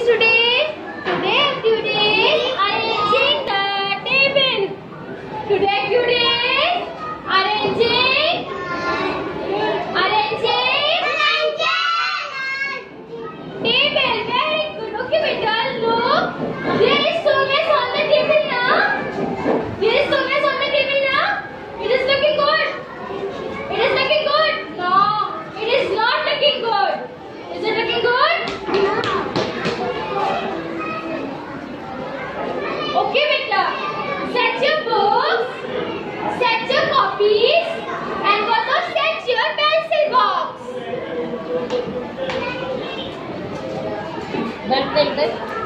activities today? Today activities arranging the table. Today activities arranging table. Very good. Okay, beta. Look, there is so much on the table now. There is so much on the table now. It is looking good. It is looking good. No, it is not looking good. Is it looking good? Okay, beta. Set your books, set your copies, and also set your pencil box. Well,